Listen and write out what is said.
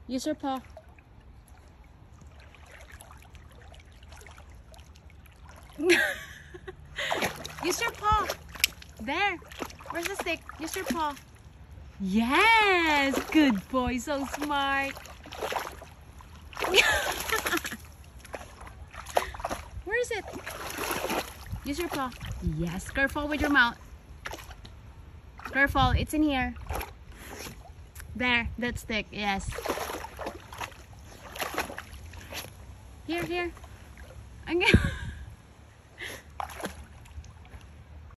Use your paw. Use your paw. There. Where's the stick? Use your paw. Yes! Good boy. So smart. Where is it? Use your paw. Yes. Careful with your mouth. Careful. It's in here. There. That stick. Yes. Here, here. Okay.